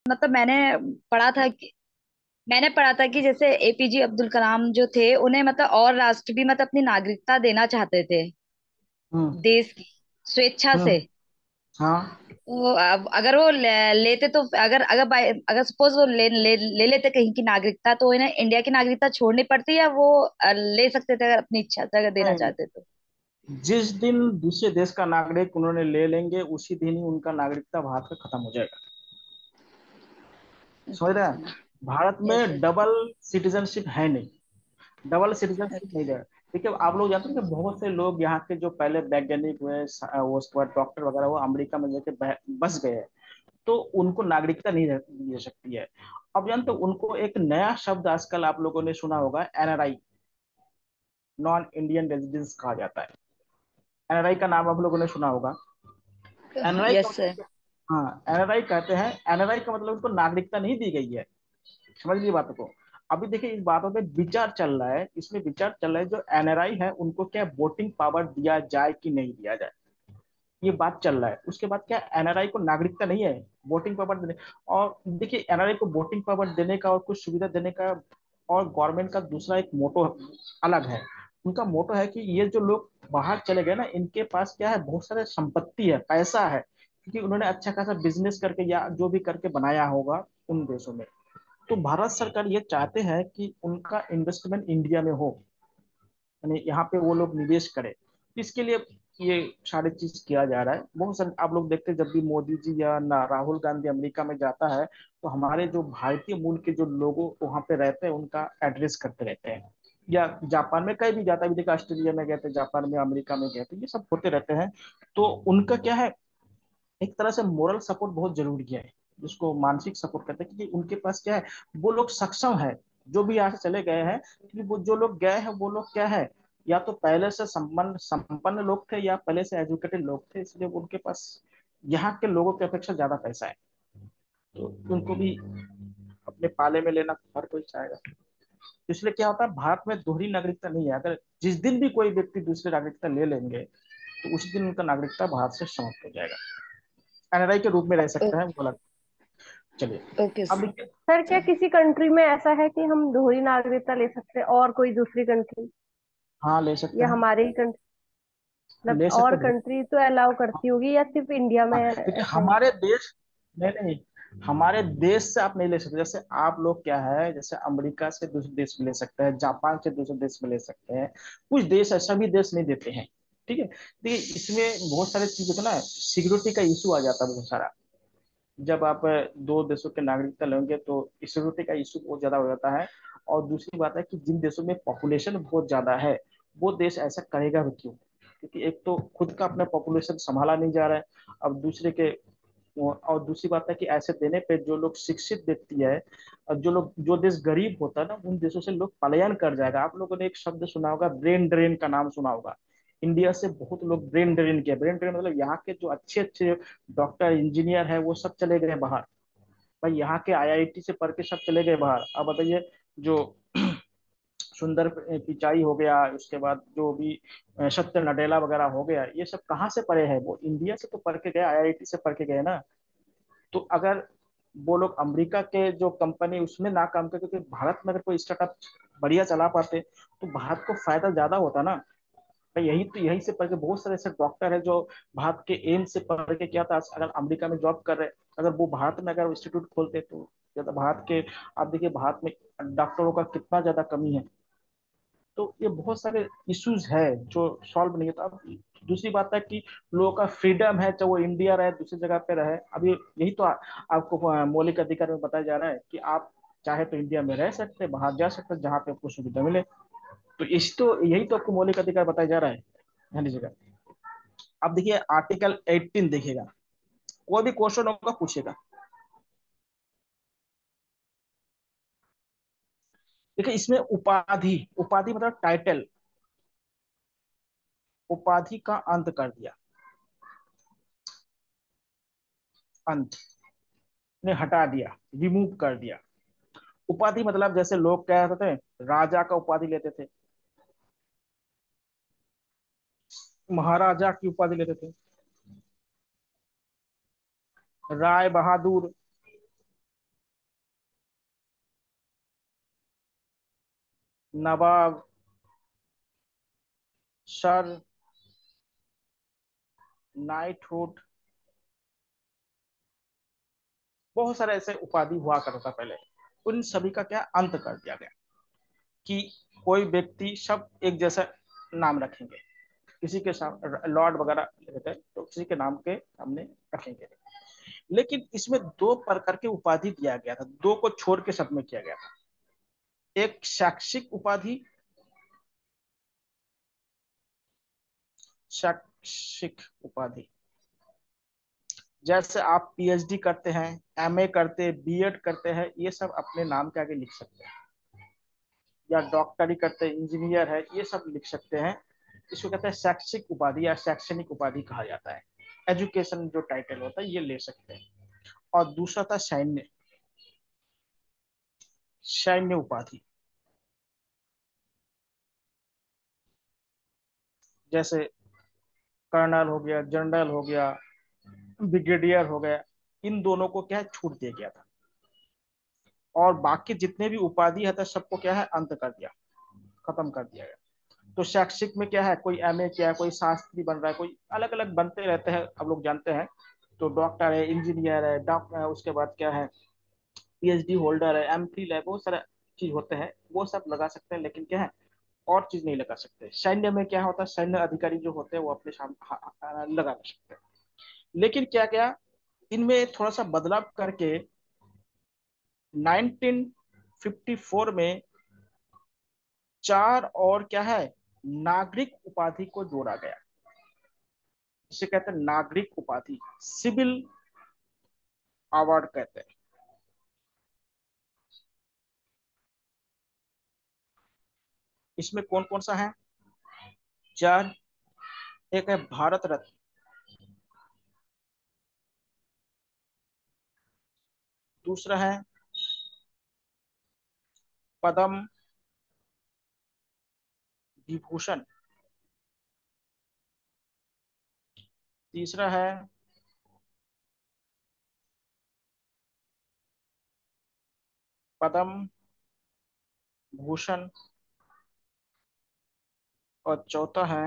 मतलब मैंने पढ़ा था कि जैसे एपीजे अब्दुल कलाम जो थे, उन्हें मतलब और राष्ट्र भी मतलब अपनी नागरिकता देना चाहते थे हम्म। देश की, स्वेच्छा से। हम्म। हाँ। तो अब अगर वो लेते, तो अगर अगर अगर सपोज वो ले लेते कहीं की नागरिकता, तो इन्हें इंडिया की नागरिकता छोड़नी पड़ती, या वो ले सकते थे अगर अपनी इच्छा से अगर देना नहीं, चाहते तो। जिस दिन दूसरे देश का नागरिक उन्होंने ले लेंगे उसी दिन ही उनका नागरिकता भारत का खत्म हो जाएगा। समझ रहे हैं? अच्छा। भारत यस में यस। डबल सिटीजनशिप है नहीं। डबल सिटीजनशिप नहीं है। देखिए, आप लोग जानते हैं कि बहुत से लोग यहाँ के जो पहले वैज्ञानिक हुए, वो उसके बाद डॉक्टर वगैरह, वो अमेरिका में जाके बस गए हैं। तो उनको नागरिकता नहीं दे सकती है। अब जानते हो, उनको एक नया शब्द आजकल आप लोगों ने सुना होगा, एनआरआई, नॉन इंडियन रेजिडेंस कहा जाता है। एनआरआई का नाम आप लोगों ने सुना होगा। एनआरआई का यस मतलब सर। हाँ, एनआरआई कहते हैं। एनआरआई का मतलब उनको नागरिकता नहीं दी गई है। समझ लीजिए बातों को। अभी देखिए, इस बातों पे विचार चल रहा है, इसमें विचार चल रहा है, जो एनआरआई है उनको क्या वोटिंग पावर दिया जाए कि नहीं दिया जाए। ये बात चल रहा है। उसके बाद क्या, एनआरआई को नागरिकता नहीं है, वोटिंग पावर देने। और देखिए, एनआरआई को वोटिंग पावर देने का और कुछ सुविधा देने का और गवर्नमेंट का दूसरा एक मोटो अलग है। उनका मोटो है कि ये जो लोग बाहर चले गए ना, इनके पास क्या है, बहुत सारे संपत्ति है, पैसा है, क्योंकि उन्होंने अच्छा खासा बिजनेस करके या जो भी करके बनाया होगा उन देशों में। तो भारत सरकार ये चाहते हैं कि उनका इन्वेस्टमेंट इंडिया में हो, यानी यहाँ पे वो लोग निवेश करें। तो इसके लिए ये सारी चीज किया जा रहा है। बहुत सारे आप लोग देखते हैं, जब भी मोदी जी या ना राहुल गांधी अमेरिका में जाता है, तो हमारे जो भारतीय मूल के जो लोगों वहां पे रहते हैं उनका एड्रेस करते रहते हैं। या जापान में कहीं भी जाता है, अभी देखा ऑस्ट्रेलिया में गए थे, जापान में, अमेरिका में गए थे, ये सब होते रहते हैं। तो उनका क्या है, एक तरह से मोरल सपोर्ट बहुत जरूरी है, जिसको मानसिक सपोर्ट कहते हैं, क्योंकि उनके पास क्या है, वो लोग सक्षम है, जो भी यहाँ से चले गए हैं। क्योंकि वो जो लोग गए हैं वो लोग क्या है, या तो पहले से संपन्न संपन्न लोग थे या पहले से एजुकेटेड लोग थे, इसलिए उनके पास यहाँ के लोगों की अपेक्षा ज्यादा पैसा है। तो उनको भी अपने पाले में लेना हर कोई चाहेगा। तो इसलिए क्या होता है, भारत में दोहरी नागरिकता नहीं है। अगर जिस दिन भी कोई व्यक्ति दूसरी नागरिकता ले लेंगे, तो उसी दिन उनका नागरिकता भारत से समाप्त हो जाएगा। एनआरआई के रूप में रह सकता है वो अलग। चलिए, ओके। अब देखिए। सर क्या किसी कंट्री में ऐसा है कि हम दोहरी नागरिकता ले सकते हैं और कोई दूसरी कंट्री, हाँ, ले सकते या हैं। हमारे ही कंट्री, मतलब ले सकते और हैं। कंट्री तो अलाउ करती होगी, या सिर्फ इंडिया में हाँ, देखिए ऐसा है? हमारे देश, नहीं नहीं, हमारे देश से आप नहीं ले सकते। जैसे आप लोग क्या है, जैसे अमेरिका से दूसरे देश में ले सकते हैं, जापान से दूसरे देश में ले सकते हैं। कुछ देश है, सभी देश नहीं देते हैं। ठीक है, देखिए इसमें बहुत सारे चीजों का ना सिक्योरिटी का इशू आ जाता है बहुत सारा। जब आप दो देशों के नागरिकता लेंगे तो सिक्योरिटी का इशू बहुत ज्यादा हो जाता है। और दूसरी बात है कि जिन देशों में पॉपुलेशन बहुत ज्यादा है, वो देश ऐसा करेगा भी क्यों? क्योंकि एक तो खुद का अपना पॉपुलेशन संभाला नहीं जा रहा है, अब दूसरे के। और दूसरी बात है कि ऐसे देने पे जो लोग शिक्षित व्यक्ति है, और जो देश गरीब होता है ना, उन देशों से लोग पलायन कर जाएगा। आप लोगों ने एक शब्द सुना होगा, ब्रेन ड्रेन का नाम सुना होगा। इंडिया से बहुत लोग ब्रेन ड्रेन किया। ब्रेन ड्रेन मतलब यहाँ के जो अच्छे अच्छे डॉक्टर इंजीनियर है वो सब चले गए बाहर। भाई, यहाँ के आईआईटी से पढ़ के सब चले गए बाहर। अब बताइए, जो सुंदर पिचाई हो गया, उसके बाद जो भी सत्य नडेला वगैरह हो गया, ये सब कहाँ से पढ़े हैं? वो इंडिया से तो पढ़ के गए, आईआईटी से पढ़ के गए ना। तो अगर वो लोग अमेरिका के जो कंपनी उसमें ना काम करते, क्योंकि भारत में अगर कोई स्टार्टअप बढ़िया चला पाते तो भारत को फायदा ज्यादा होता ना। तो यही से पढ़ के बहुत सारे ऐसे डॉक्टर है जो भारत के एम्स से पढ़ के क्या था, अगर अमेरिका में जॉब कर रहे, अगर वो भारत में अगर इंस्टीट्यूट खोलते तो ज्यादा भारत के। आप देखिए भारत में डॉक्टरों का कितना ज्यादा कमी है। तो ये बहुत सारे इश्यूज है जो सॉल्व नहीं होता। अब दूसरी बात है कि लोगों का फ्रीडम है, चाहे वो इंडिया रहे दूसरी जगह पे रहे। अभी यही तो आपको मौलिक अधिकार में बताया जा रहा है कि आप चाहे तो इंडिया में रह सकते हैं, बाहर जा सकते हैं जहाँ पे आपको सुविधा मिले। तो यही तो आपको मौलिक अधिकार बताया जा रहा है हर जगह। अब देखिए आर्टिकल 18 देखिएगा, कोई भी क्वेश्चन होगा पूछेगा। देखिए इसमें उपाधि, उपाधि मतलब टाइटल, उपाधि का अंत कर दिया। अंत ने हटा दिया, रिमूव कर दिया। उपाधि मतलब जैसे लोग क्या करते थे, राजा का उपाधि लेते थे, महाराजा की उपाधि लेते थे, राय बहादुर, नवाब, सर, नाइटहुड, बहुत सारे ऐसे उपाधि हुआ करता था पहले। उन सभी का क्या अंत कर दिया गया कि कोई व्यक्ति सब एक जैसा नाम रखेंगे, किसी के सामने लॉर्ड वगैरह रहते हैं तो किसी के नाम के सामने रखेंगे। लेकिन इसमें दो प्रकार की उपाधि दिया गया था, दो को छोड़ के सब में किया गया था। एक शैक्षिक उपाधि, शैक्षिक उपाधि जैसे आप पीएचडी करते हैं, एमए करते हैं, बीएड करते हैं, ये सब अपने नाम के आगे लिख सकते हैं। या डॉक्टरी करते हैं, इंजीनियर है, ये सब लिख सकते हैं। इसको कहते हैं शैक्षिक उपाधि या शैक्षणिक उपाधि कहा जाता है। एजुकेशन जो टाइटल होता है ये ले सकते हैं। और दूसरा था सैन्य, सैन्य उपाधि। जैसे कर्नल हो गया, जनरल हो गया, ब्रिगेडियर हो गया, इन दोनों को क्या है छूट दिया गया था। और बाकी जितने भी उपाधि है था सबको क्या है अंत कर दिया, खत्म कर दिया गया। तो शैक्षिक में क्या है, कोई एमए किया है, कोई शास्त्री बन रहा है, कोई अलग अलग बनते रहते हैं, आप लोग जानते हैं। तो डॉक्टर है, इंजीनियर है, डॉक्टर है, उसके बाद क्या है पीएचडी होल्डर है, एमफिल है, बहुत सारा चीज होते हैं, वो सब लगा सकते हैं। लेकिन क्या है और चीज नहीं लगा सकते। सैन्य में क्या होता है, सैन्य अधिकारी जो होते हैं वो अपने सामने लगा सकते हैं। लेकिन क्या क्या इनमें थोड़ा सा बदलाव करके 1954 में चार और क्या है नागरिक उपाधि को जोड़ा गया। इसे कहते हैं नागरिक उपाधि, सिविल अवार्ड कहते हैं। इसमें कौन कौन सा है, चार। एक है भारत रत्न, दूसरा है पद्म विभूषण, तीसरा है पद्म भूषण, और चौथा है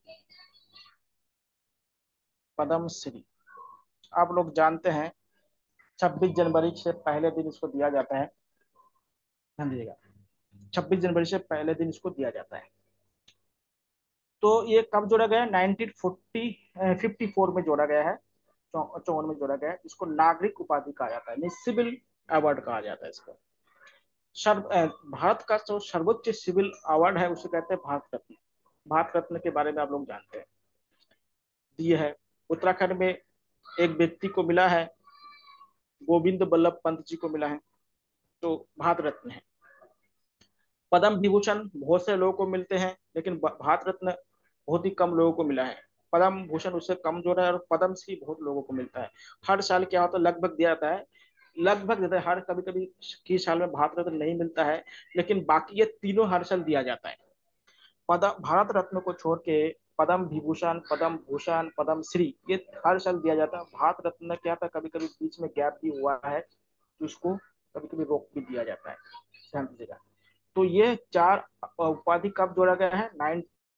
पद्म श्री। आप लोग जानते हैं 26 जनवरी से पहले दिन इसको दिया जाता है, ध्यान दीजिएगा, 26 जनवरी से पहले दिन इसको दिया जाता है। तो ये कब जोड़ा गया है, 1954 में जोड़ा गया है, 54 में जोड़ा गया है। इसको नागरिक उपाधि कहा जाता है, सिविल अवार्ड कहा जाता है इसको। भारत का जो सर्वोच्च सिविल अवार्ड है उसे कहते हैं भारत रत्न। भारत रत्न के बारे में आप लोग जानते हैं, दिए है। उत्तराखंड में एक व्यक्ति को मिला है, गोविंद बल्लभ पंत जी को मिला है, तो भारत रत्न है। पद्म विभूषण बहुत से लोगों को मिलते हैं, लेकिन भारत रत्न बहुत ही कम लोगों को मिला है। पद्म भूषण उससे कम जो है, और पद्म श्री बहुत लोगों को मिलता है। हर साल क्या होता है लगभग दिया जाता है, लगभग देता है। हर कभी कभी की साल में भारत रत्न नहीं मिलता है, लेकिन बाकी ये तीनों हर साल दिया जाता है। पद भारत रत्न को छोड़ के पद्म विभूषण, पद्म भूषण, पद्म श्री ये हर साल दिया जाता है। भारत रत्न क्या था कभी कभी बीच में गैप भी हुआ है, तो उसको कभी कभी रोक भी दिया जाता है, ध्यान दीजिएगा। तो ये चार उपाधि कब जोड़ा गया है, नाइन।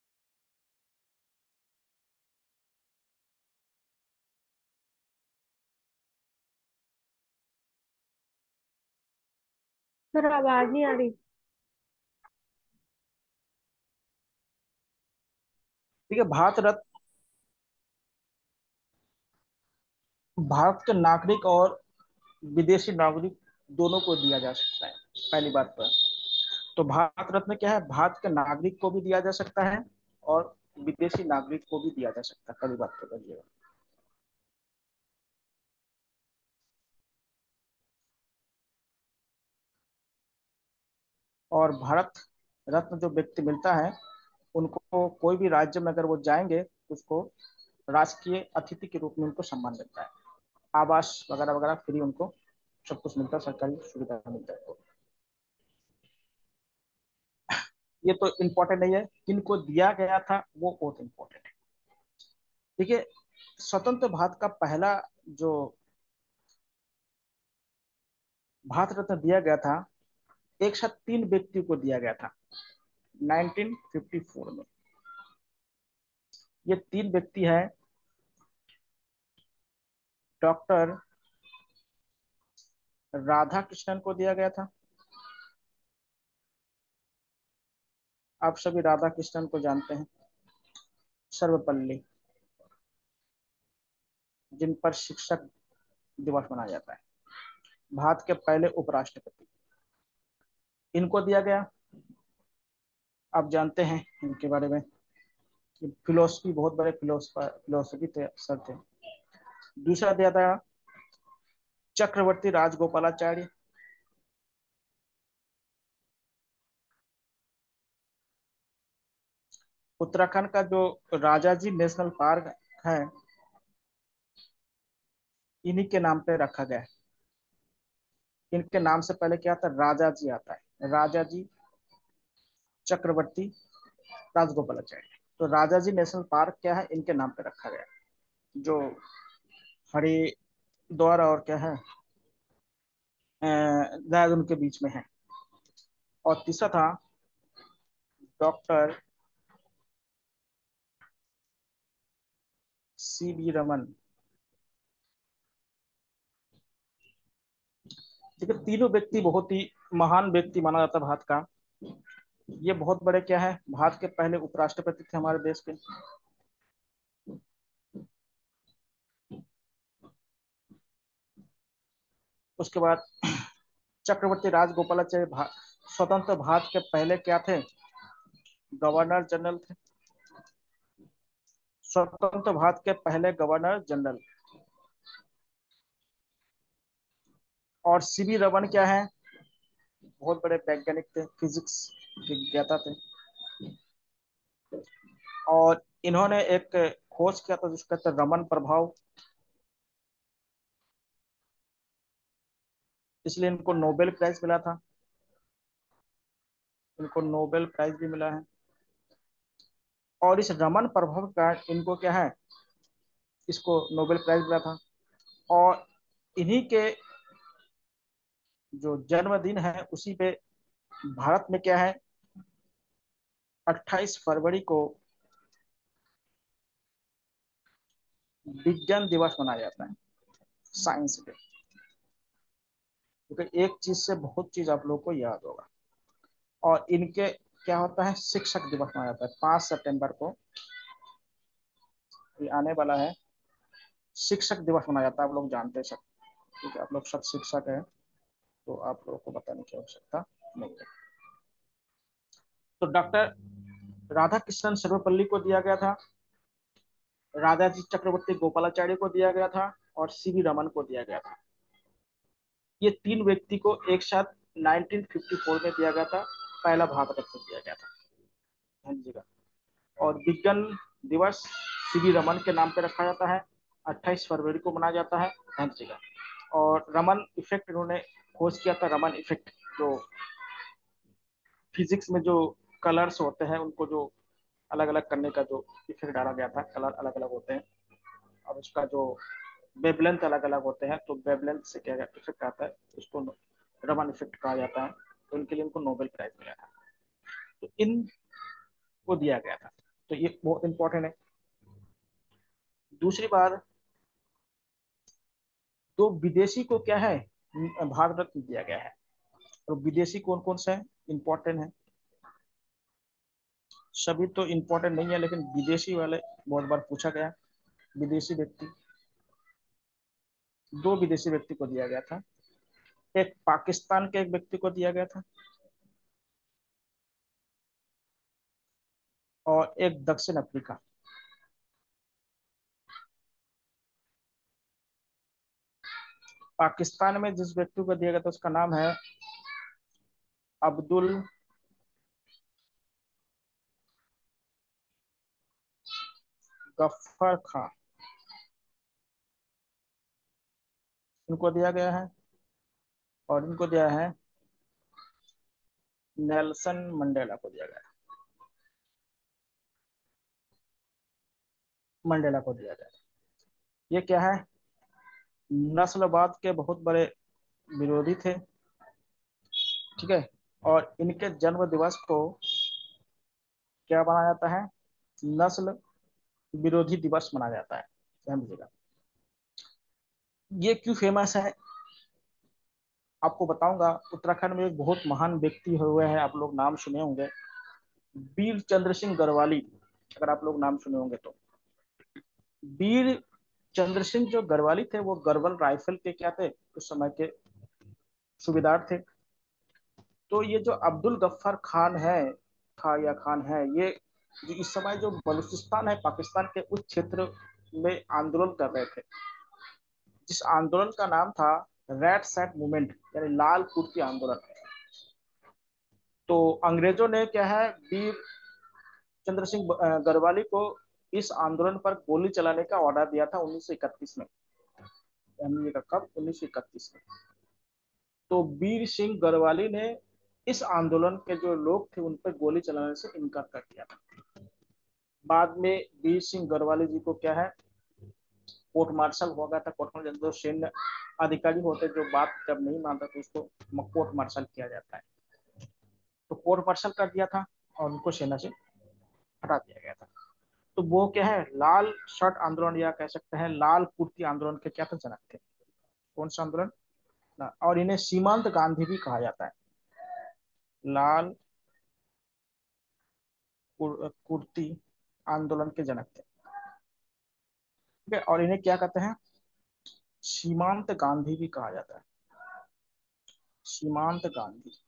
सर आवाज नहीं आ रही। ठीक है, भारत रत्न भारत के नागरिक और विदेशी नागरिक दोनों को दिया जा सकता है, पहली बात तो। तो भारत रत्न क्या है, भारत के नागरिक को भी दिया जा सकता है और विदेशी नागरिक को भी दिया जा सकता है, पहली बात तो करिएगा। और भारत रत्न जो व्यक्ति मिलता है उनको कोई भी राज्य में अगर वो जाएंगे तो उसको राष्ट्रीय अतिथि के रूप में उनको सम्मान मिलता है, आवास वगैरह वगैरह फ्री उनको सब कुछ मिलता है, सरकारी सुविधा मिलता है। तो ये तो इम्पोर्टेंट नहीं है, किनको दिया गया था वो बहुत इम्पोर्टेंट है। देखिए, स्वतंत्र भारत का पहला जो भारत रत्न दिया गया था, एक साथ तीन व्यक्ति को दिया गया था। 1954 में। ये तीन व्यक्ति हैं। डॉक्टर राधा कृष्णन को दिया गया था। आप सभी राधा कृष्णन को जानते हैं। सर्वपल्ली, जिन पर शिक्षक दिवस मनाया जाता है, भारत के पहले उपराष्ट्रपति, इनको दिया गया। आप जानते हैं इनके बारे में कि फिलोसफी, बहुत बड़े फिलोसफी थे, सर थे। दूसरा दिया था चक्रवर्ती राजगोपालाचार्य। उत्तराखंड का जो राजाजी नेशनल पार्क है, इन्हीं के नाम पे रखा गया है। इनके नाम से पहले क्या आता है? राजा जी आता है। राजा जी चक्रवर्ती राजगोपालाचार्य। तो राजा जी नेशनल पार्क क्या है? इनके नाम पे रखा गया है, जो हरिद्वार और क्या है, देहरादून के बीच में है। और तीसरा था डॉक्टर CV रमन। देखिए, तीनों व्यक्ति बहुत ही महान व्यक्ति माना जाता है भारत का। ये बहुत बड़े क्या है, भारत के पहले उपराष्ट्रपति थे हमारे देश के। उसके बाद चक्रवर्ती राजगोपालाचार्य स्वतंत्र भारत के पहले क्या थे? गवर्नर जनरल थे। स्वतंत्र भारत के पहले गवर्नर जनरल। और CV रमन क्या है? बहुत बड़े वैज्ञानिक थे, फिजिक्स के ज्ञाता थे। और इन्होंने एक खोज किया था जिसका कहते हैं रमन प्रभाव, इसलिए इनको नोबेल प्राइज मिला था। इनको नोबेल प्राइज भी मिला है। और इस रमन प्रभाव का इनको क्या है, इसको नोबेल प्राइज मिला था। और इन्हीं के जो जन्मदिन है, उसी पे भारत में क्या है, 28 फरवरी को विज्ञान दिवस मनाया जाता है, साइंस डे। क्योंकि एक चीज से बहुत चीज आप लोग को याद होगा। और इनके क्या होता है, शिक्षक दिवस मनाया जाता है 5 सितंबर को। ये आने वाला है, शिक्षक दिवस मनाया जाता है। आप लोग जानते हैं सब, क्योंकि आप लोग सब शिक्षक हैं, तो आप लोगों को बताने की आवश्यकता नहीं है। तो डॉक्टर राधा कृष्णन सर्वपल्ली को दिया गया था, राजाजी चक्रवर्ती गोपालाचार्य को दिया गया था, और CV रमन को दिया गया था। ये तीन व्यक्ति को एक साथ 1954 में दिया गया था, पहला भारत रत्न दिया गया था। हाँ जी का। और विज्ञान दिवस CV रमन के नाम पे रखा जाता है, 28 फरवरी को मनाया जाता है, हाँ जी का। और रमन इफेक्ट इन्होंने खोज किया था। रमन इफेक्ट जो फिजिक्स में जो कलर्स होते हैं, उनको जो अलग अलग करने का जो इफेक्ट डाला गया था, कलर अलग अलग होते हैं और उसका जो वेवलेंथ अलग अलग होते हैं, तो वेवलेंथ से क्या इफेक्ट आता है, उसको रमन इफेक्ट कहा जाता है। तो इनके लिए इनको नोबेल प्राइज मिला था। तो इनको दिया गया था, तो ये बहुत इंपॉर्टेंट है। दूसरी बात, तो विदेशी को क्या है, भारत रत्न दिया गया है। और विदेशी कौन कौन से इंपॉर्टेंट है? सभी तो इंपॉर्टेंट नहीं है, लेकिन विदेशी वाले बहुत बार पूछा गया। विदेशी व्यक्ति, दो विदेशी व्यक्ति को दिया गया था। एक पाकिस्तान के एक व्यक्ति को दिया गया था, और एक दक्षिण अफ्रीका। पाकिस्तान में जिस व्यक्ति को दिया गया था उसका नाम है अब्दुल गफ्फार खान। इनको दिया गया है। और इनको दिया है नेल्सन मंडेला को दिया गया है। मंडेला को दिया गया है। ये क्या है, नस्लवाद के बहुत बड़े विरोधी थे, ठीक है। और इनके जन्म दिवस को क्या मनाया जाता है? नस्ल विरोधी दिवस मनाया जाता है, ध्यान दीजिएगा। ये क्यों फेमस है आपको बताऊंगा। उत्तराखंड में एक बहुत महान व्यक्ति हुए हैं, आप लोग नाम सुने होंगे, वीर चंद्र सिंह गढ़वाली, अगर आप लोग नाम सुने होंगे तो। वीर चंद्र सिंह जो गढ़वाली थे, वो गढ़वाल राइफल के क्या थे, उस समय के सूबेदार थे। तो ये जो अब्दुल गफ्फार खान है, था या खान है, ये जो इस समय जो बलूचिस्तान है पाकिस्तान के उस क्षेत्र में आंदोलन कर रहे थे, जिस आंदोलन का नाम था रेड सैट मूवमेंट, यानी लाल कुर्ती आंदोलन। तो अंग्रेजों ने क्या है, वीर चंद्र सिंह गढ़वाली को इस आंदोलन पर गोली चलाने का ऑर्डर दिया था 1931 में। कब? 1931 में। तो वीर सिंह गढ़वाली ने इस आंदोलन के जो लोग थे उन पर गोली चलाने से इनकार कर दिया था। बाद में वीर सिंह गढ़वाली जी को क्या है, कोर्ट मार्शल हो गया था। कोर्ट मार्शल जो सैन्य अधिकारी होते जो बात जब नहीं मानता तो उसको कोर्ट मार्शल किया जाता है। तो कोर्ट मार्शल कर दिया था और उनको सेना से हटा दिया गया था। तो वो क्या है, लाल शर्ट आंदोलन या कह सकते हैं लाल कुर्ती आंदोलन के क्या थे, जनक थे। कौन सा आंदोलन? और इन्हें सीमांत गांधी भी कहा जाता है। लाल कुर्ती आंदोलन के जनक थे, ठीक है। और इन्हें क्या कहते हैं? सीमांत गांधी भी कहा जाता है। सीमांत गांधी,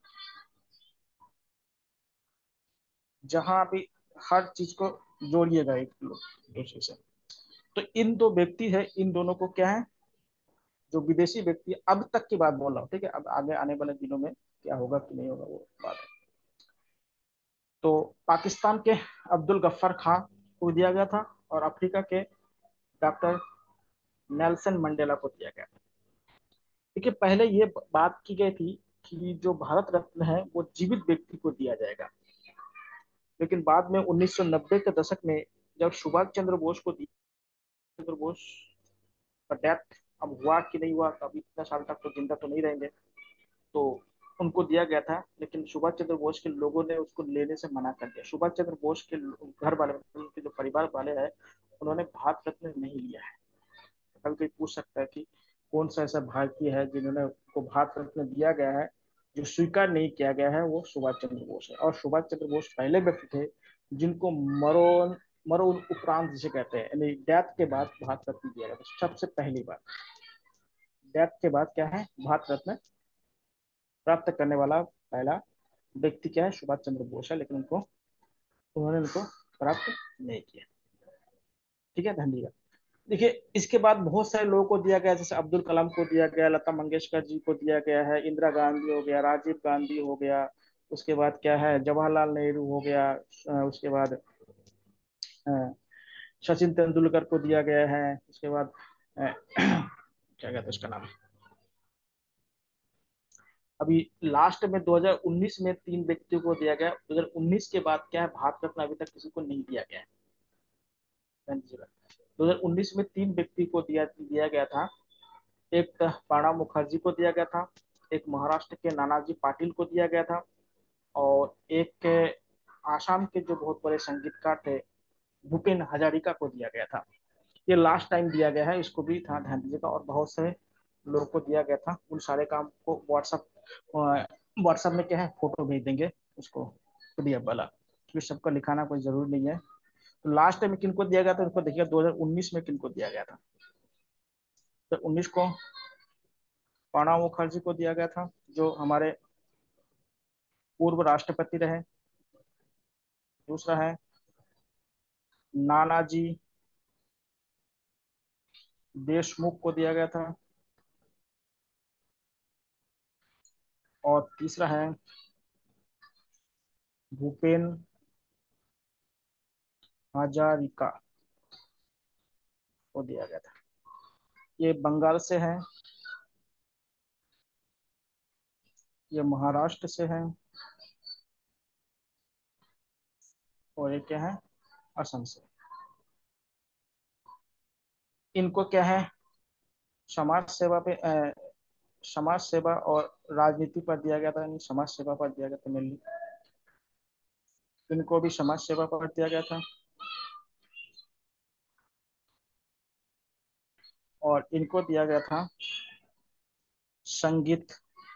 जहां भी हर चीज को जोड़िएगा एक दूसरे से। तो इन दो व्यक्ति है, इन दोनों को क्या है, जो विदेशी व्यक्ति, अब तक की बात बोल रहा हूँ, ठीक है। अब आगे आने वाले दिनों में क्या होगा कि नहीं होगा वो बात है। तो पाकिस्तान के अब्दुल गफ्फार खान को दिया गया था और अफ्रीका के डॉक्टर नेल्सन मंडेला को दिया गया था। देखिए पहले ये बात की गई थी कि जो भारत रत्न है वो जीवित व्यक्ति को दिया जाएगा, लेकिन बाद में 1990 के दशक में जब सुभाष चंद्र बोस को दिया, चंद्र बोस का डेथ अब हुआ कि नहीं हुआ, अभी इतना साल तक तो जिंदा तो नहीं रहेंगे, तो उनको दिया गया था। लेकिन सुभाष चंद्र बोस के लोगों ने उसको लेने से मना कर दिया। सुभाष चंद्र बोस के घर वाले, उनके जो परिवार वाले हैं, उन्होंने भारत रत्न नहीं लिया है। कभी कोई पूछ सकता है कि कौन सा ऐसा भारतीय है जिन्होंने को भारत रत्न दिया गया है, जो स्वीकार नहीं किया गया है, वो सुभाष चंद्र बोस है। और सुभाष चंद्र बोस पहले व्यक्ति थे जिनको मरोन मरोन उपरांत जिसे कहते हैं, यानी डेथ के बाद भारत रत्न दिया गया था सबसे पहली बार। डेथ के बाद क्या है, भारत रत्न प्राप्त करने वाला पहला व्यक्ति क्या है, सुभाष चंद्र बोस है। लेकिन उन्होंने उनको प्राप्त नहीं किया, ठीक है, धन्यवाद। देखिए इसके बाद बहुत सारे लोगों को दिया गया, जैसे अब्दुल कलाम को दिया गया, लता मंगेशकर जी को दिया गया है, इंदिरा गांधी हो गया, राजीव गांधी हो गया, उसके बाद क्या है, जवाहरलाल नेहरू हो गया, उसके बाद अ, सचिन तेंदुलकर को दिया गया है, उसके बाद क्या कहते हैं उसका नाम, अभी लास्ट में 2019 में 3 व्यक्तियों को दिया गया। 2019 के बाद क्या है, भारत रत्न अभी तक किसी को नहीं दिया गया है। 2019 में 3 व्यक्ति को दिया दिया गया था। एक प्रणब मुखर्जी को दिया गया था, एक महाराष्ट्र के नानाजी पाटिल को दिया गया था, और एक आसाम के जो बहुत बड़े संगीतकार थे भूपेन हजारिका को दिया गया था। ये लास्ट टाइम दिया गया है, इसको भी ध्यान दीजिएगा। और बहुत सारे लोगों को दिया गया था, उन सारे काम को व्हाट्सएप में क्या है, फोटो भेज देंगे उसको, पीडीएफ वाला, क्योंकि सबका लिखाना कोई जरूरी नहीं है। तो लास्ट टाइम किनको दिया गया था उनको देखिए, 2019 में किनको दिया गया था। तो 19 को प्रणब मुखर्जी को दिया गया था, जो हमारे पूर्व राष्ट्रपति रहे। दूसरा है नानाजी देशमुख को दिया गया था, और तीसरा है भूपेन हजारिका को दिया गया था। ये बंगाल से है, ये महाराष्ट्र से है, और ये क्या है, असम से। इनको क्या है, समाज सेवा पे समाज सेवा और राजनीति पर दिया गया था, यानी समाज सेवा पर दिया गया था मेनली। इनको भी समाज सेवा पर दिया गया था, और इनको दिया गया था संगीत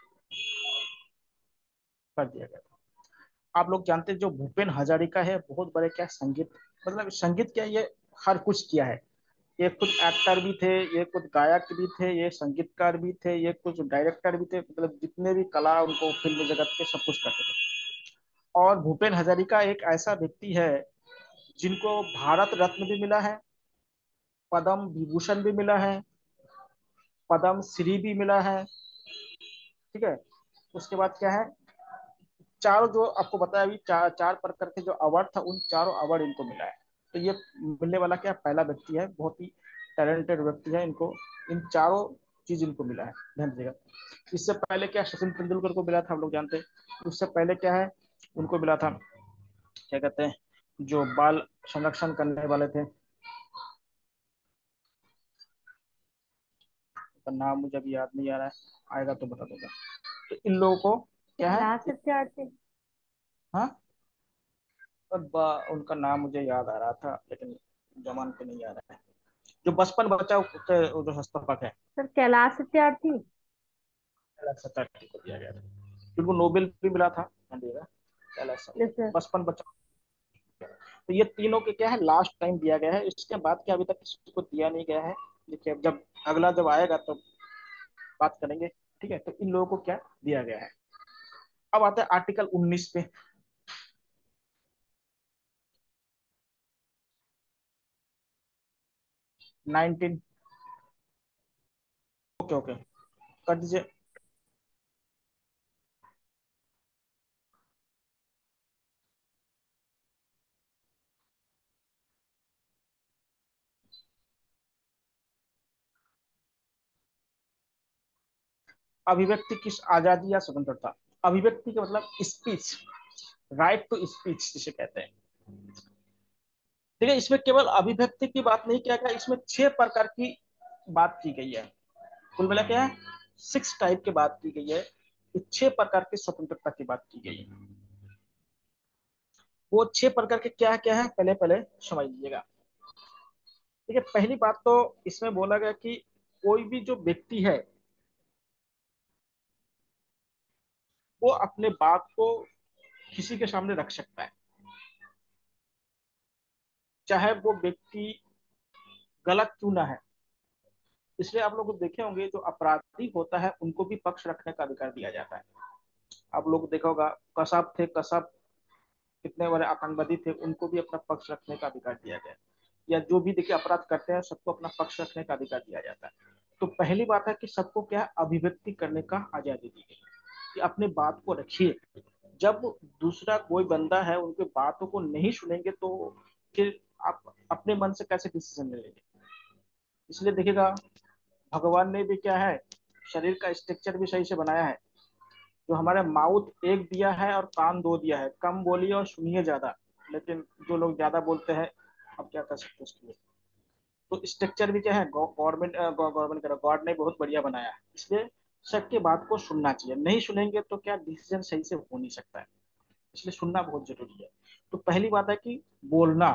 पर दिया गया था। आप लोग जानते हैं जो भूपेन हजारिका है बहुत बड़े क्या संगीत, मतलब संगीत क्या, ये हर कुछ किया है। ये खुद एक्टर भी थे, ये खुद गायक भी थे, ये संगीतकार भी थे, ये कुछ डायरेक्टर भी थे, मतलब जितने भी कला उनको फिल्म जगत के सब कुछ करते थे। और भूपेन हजारिका एक ऐसा व्यक्ति है जिनको भारत रत्न भी मिला है, पद्म विभूषण भी मिला है, पद्म श्री भी मिला है। ठीक है। उसके बाद क्या है, चारों जो आपको बताया अभी, चार प्रकार के जो अवार्ड था उन चारों अवार्ड इनको मिला है। तो ये मिलने वाला क्या पहला व्यक्ति है, बहुत ही टैलेंटेड व्यक्ति है, इनको इन चारों चीज इनको मिला है, ध्यान दीजिएगा। इससे पहले क्या सचिन तेंदुलकर को मिला था, हम लोग जानते हैं। उससे पहले क्या है, उनको मिला था, क्या कहते हैं, जो बाल संरक्षण करने वाले थे, उनका नाम मुझे अभी याद नहीं आ रहा है, आएगा तो बता दूंगा। तो इन लोगों को क्या है, लास्ट सत्यार्थी। हाँ, उनका नाम मुझे याद आ रहा था लेकिन जमान पे नहीं आ रहा है, जो बचपन बचाओ के वो जो संस्थापक है। सर कैलाश सत्यार्थी। कैलाश सत्यार्थी को दिया गया था, उनको नोबेल भी मिला था, ध्यान दिएगा, कैलाश यस सत्यार्थी, सर। बचपन बचाओ। तो ये तीनों के क्या है लास्ट टाइम दिया गया है, इसके बाद क्या अभी तक किसी को दिया नहीं गया है। देखिए जब अगला जब आएगा तो बात करेंगे। ठीक है, तो इन लोगों को क्या दिया गया है। अब आते हैं आर्टिकल 19 पे। 19, ओके ओके, कर दीजिए। अभिव्यक्ति की आजादी या स्वतंत्रता। अभिव्यक्ति का मतलब स्पीच, राइट टू स्पीच जिसे कहते हैं। देखिए इसमें केवल अभिव्यक्ति की बात नहीं किया गया, इसमें 6 प्रकार की बात की गई है। कुल मिला क्या है, 6 टाइप की बात की गई है। 6 प्रकार की स्वतंत्रता की बात की गई है। वो 6 प्रकार के क्या क्या है, पहले पहले समझ लीजिएगा। ठीक है, पहली बात तो इसमें बोला गया कि कोई भी जो व्यक्ति है वो अपने बात को किसी के सामने रख सकता है, चाहे वो व्यक्ति गलत क्यों ना है। इसलिए आप लोग देखे होंगे जो अपराधी होता है उनको भी पक्ष रखने का अधिकार दिया जाता है। आप लोग देखा होगा, कसाब थे, कसाब कितने बड़े आतंकवादी थे, उनको भी अपना पक्ष रखने का अधिकार दिया गया। या जो भी देखिए अपराध करते हैं सबको अपना पक्ष रखने का अधिकार दिया जाता है। तो पहली बात है कि सबको क्या है, अभिव्यक्ति करने का आजादी दी गई कि अपने बात को रखिए। जब दूसरा कोई बंदा है उनके बातों को नहीं सुनेंगे तो फिर आप अपने मन से कैसे डिसीजन ले लेंगे। इसलिए देखिएगा, भगवान ने भी क्या है, शरीर का स्ट्रक्चर भी सही से बनाया है। जो हमारे माउथ एक दिया है और कान दो दिया है, कम बोलिए और सुनिए ज्यादा। लेकिन जो लोग ज्यादा बोलते हैं, अब क्या कर सकते हैं उसके लिए। तो स्ट्रक्चर भी क्या है, गवर्नमेंट गवर्नमेंट गॉड ने बहुत बढ़िया बनाया है। इसलिए सबके बात को सुनना चाहिए, नहीं सुनेंगे तो क्या डिसीजन सही से हो नहीं सकता है। इसलिए सुनना बहुत जरूरी है। तो पहली बात है कि बोलना।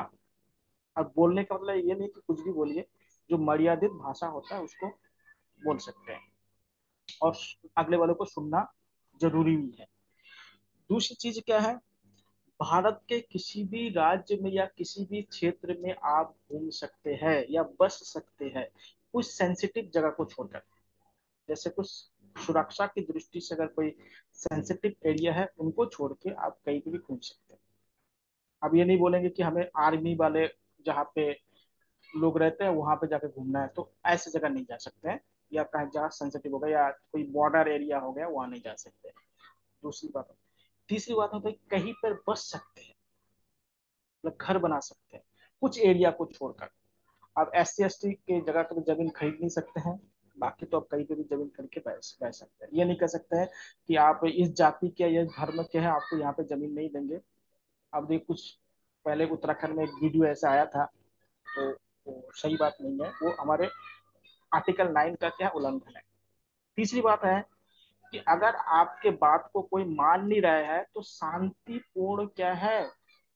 और बोलने का मतलब ये नहीं कि कुछ भी बोलिए, जो मर्यादित भाषा होता है उसको बोल सकते हैं। और अगले वाले को सुनना जरूरी भी है। दूसरी चीज क्या है, भारत के किसी भी राज्य में या किसी भी क्षेत्र में आप घूम सकते हैं या बस सकते हैं, कुछ सेंसिटिव जगह को छोड़कर। जैसे कुछ सुरक्षा की दृष्टि से अगर कोई सेंसिटिव एरिया है उनको छोड़ के आप कहीं भी घूम सकते हैं। अब ये नहीं बोलेंगे कि हमें आर्मी वाले जहाँ पे लोग रहते हैं वहां पे जाके घूमना है, तो ऐसी जगह नहीं जा सकते हैं। या कहीं जहाँ सेंसिटिव हो गया या कोई बॉर्डर एरिया हो गया वहां नहीं जा सकते। दूसरी बात, तीसरी बात होता है कि कहीं पर बस सकते हैं, मतलब घर बना सकते हैं कुछ एरिया को छोड़कर। आप SC ST के जगह पर जमीन खरीद नहीं सकते हैं, बाकी तो आप कहीं पे भी जमीन खरीद के रह सकते हैं। ये नहीं कह सकते हैं कि आप इस जाति के या इस धर्म के हैं आपको यहाँ पे जमीन नहीं देंगे। अब देखिए कुछ पहले उत्तराखंड में एक वीडियो ऐसा आया था, तो वो सही बात नहीं है, वो हमारे आर्टिकल 9 का क्या उल्लंघन है। तीसरी बात है कि अगर आपके बात को कोई मान नहीं रहा है तो शांतिपूर्ण क्या है,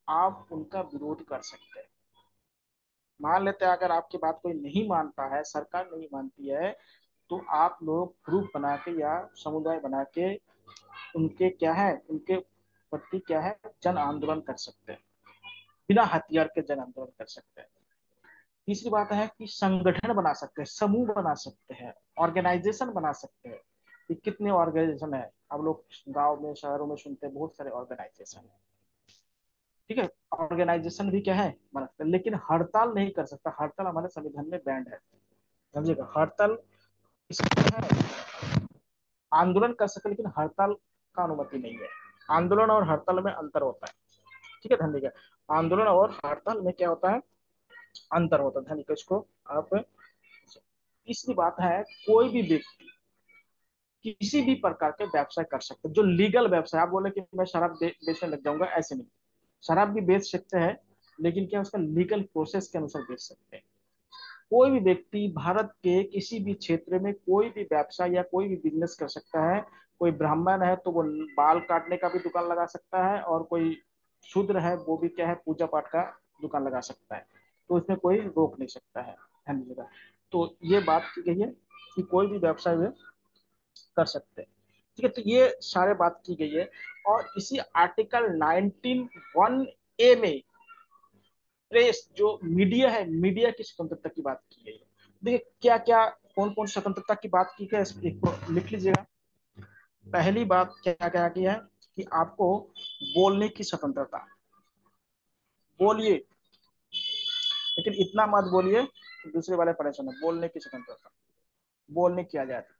आप उनका विरोध कर सकते हैं। मान लेते हैं अगर आपकी बात कोई नहीं मानता है, सरकार नहीं मानती है, तो आप लोग ग्रुप बना के या समुदाय बना के उनके क्या है, उनके प्रति क्या है, जन आंदोलन कर सकते हैं, बिना हथियार के जन आंदोलन कर सकते हैं। तीसरी बात है कि संगठन बना सकते हैं, समूह बना सकते हैं, ऑर्गेनाइजेशन बना सकते हैं। कि कितने ऑर्गेनाइजेशन है, आप लोग गांव में शहरों में सुनते हैं, बहुत सारे ऑर्गेनाइजेशन है। ठीक है, ऑर्गेनाइजेशन भी क्या है बना सकते हैं, लेकिन हड़ताल नहीं कर सकता। हड़ताल हमारे संविधान में बैंड है, समझिएगा। हड़ताल इसमें है, आंदोलन कर सकते लेकिन हड़ताल का अनुमति नहीं है। आंदोलन और हड़ताल में अंतर होता है। ठीक है, ध्यान दीजिए। आंदोलन और हड़ताल में क्या होता है, अंतर होता है। ध्यान दीजिए इसको आप। तीसरी बात है, कोई भी व्यक्ति किसी भी प्रकार के व्यवसाय कर सकते हैं, जो लीगल व्यवसाय। आप बोले कि मैं शराब बेचने लग जाऊंगा, ऐसे नहीं। शराब भी बेच सकते हैं, लेकिन क्या उसका लीगल प्रोसेस के अनुसार बेच सकते हैं। कोई भी व्यक्ति भारत के किसी भी क्षेत्र में कोई भी व्यवसाय या कोई भी बिजनेस कर सकता है। कोई ब्राह्मण है तो वो बाल काटने का भी दुकान लगा सकता है, और कोई शूद्र है वो भी क्या है, पूजा पाठ का दुकान लगा सकता है। तो इसमें कोई रोक नहीं सकता है, ध्यान दीजिएगा। तो ये बात की गई है कि कोई भी व्यवसाय वे कर सकते हैं। ठीक है, तो ये सारे बात की गई है। और इसी आर्टिकल 19(1)(a) में प्रेस जो मीडिया है, मीडिया की स्वतंत्रता की बात की गई है। देखिए क्या क्या, कौन कौन स्वतंत्रता की बात की है, इसको लिख लीजिएगा। पहली बात क्या क्या की है कि आपको बोलने की स्वतंत्रता। बोलिए, लेकिन इतना मत बोलिए कि दूसरे वाले परेशान है। बोलने की स्वतंत्रता, बोलने की आजादी।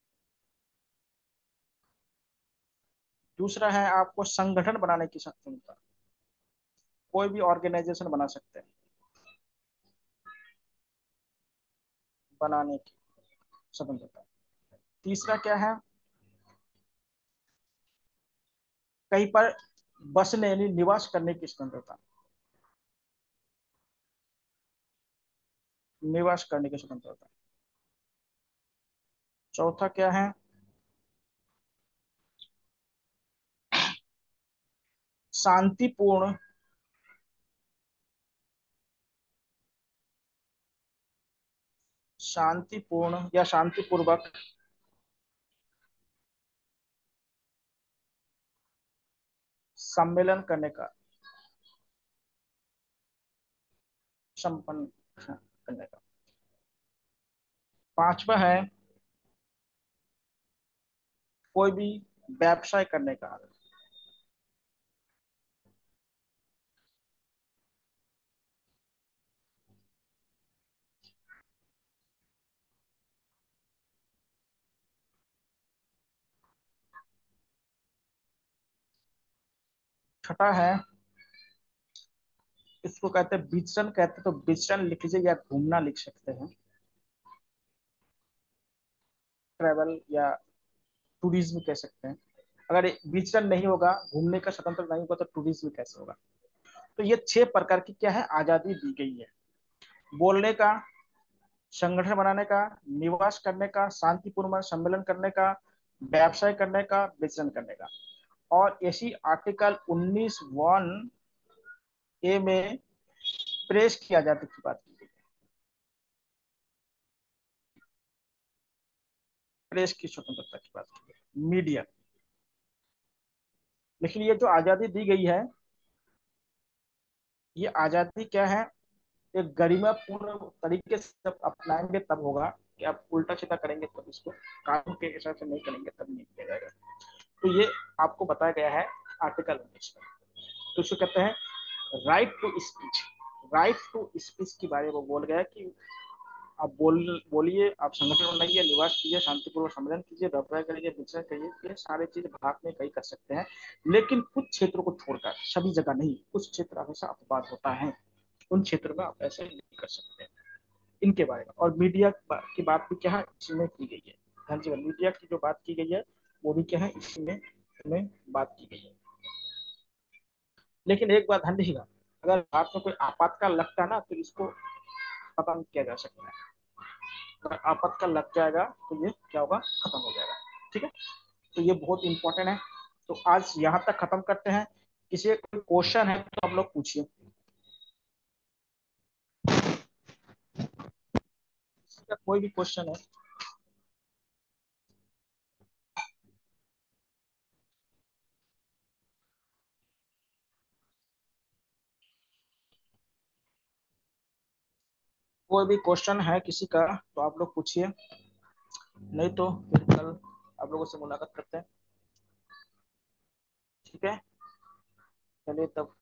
दूसरा है आपको संगठन बनाने की स्वतंत्रता, कोई भी ऑर्गेनाइजेशन बना सकते हैं, बनाने की स्वतंत्रता। तीसरा क्या है, कहीं पर बसने यानी निवास करने की स्वतंत्रता, निवास करने की स्वतंत्रता। चौथा क्या है, शांतिपूर्ण, शांतिपूर्ण या शांतिपूर्वक सम्मेलन करने का, संपन्न करने का। पांचवा है कोई भी व्यवसाय करने का। छठा है, इसको कहते हैं विचरण, कहते हैं तो विचरण लिख लीजिए या घूमना लिख सकते हैं। ट्रेवल या टूरिज्म कह सकते हैं। अगर विचरण नहीं होगा, घूमने का स्वतंत्र नहीं होगा, तो टूरिज्म कैसे होगा। तो ये 6 प्रकार की क्या है, आजादी दी गई है। बोलने का, संगठन बनाने का, निवास करने का, शांतिपूर्ण सम्मेलन करने का, व्यवसाय करने का, विचरण करने का। और इसी आर्टिकल 19(1)(a) में प्रेस की आजादी की बात की गई है, प्रेस की स्वतंत्रता की बात की गई है, मीडिया। लेकिन ये जो आजादी दी गई है, ये आजादी क्या है, एक गरिमापूर्ण तरीके से जब अपनाएंगे तब होगा। कि आप उल्टा सीधा करेंगे तब इसको, कानून के हिसाब से नहीं करेंगे तब नहीं किया जाएगा। तो ये आपको बताया गया है आर्टिकल 19 में। तो इसको कहते हैं right to speech. Right to speech के बारे में वो बोल गया कि आप बोलिए, आप संगठन बनाइए, निवास कीजिए, शांतिपूर्वक सम्मेलन कीजिए, व्यवसाय करिए, बिजनेस करिए। ये सारे चीज भारत में कई कर सकते हैं, लेकिन कुछ क्षेत्रों को छोड़कर, सभी जगह नहीं। कुछ क्षेत्र हमेशा अपवाद होता है, उन क्षेत्रों में आप ऐसे नहीं कर सकते। इनके बारे में। और मीडिया की बात भी क्या है इसमें की गई है। हाँ जी, मीडिया की जो बात की गई है वो भी क्या है इसमें बात की गई है। लेकिन एक बात ध्यान रखिएगा, अगर भारत में कोई आपातकाल लगता है ना, तो इसको खत्म किया जा सकता है। अगर आपातकाल लग जाएगा तो ये क्या होगा, खत्म हो जाएगा। ठीक है, तो ये बहुत इंपॉर्टेंट है। तो आज यहाँ तक खत्म करते हैं किसी का कोई क्वेश्चन है तो आप लोग पूछिए, किसी का कोई भी क्वेश्चन है। कोई भी क्वेश्चन है किसी का तो आप लोग पूछिए, नहीं तो फिर कल आप लोगों से मुलाकात करते हैं। ठीक है, चलिए तब।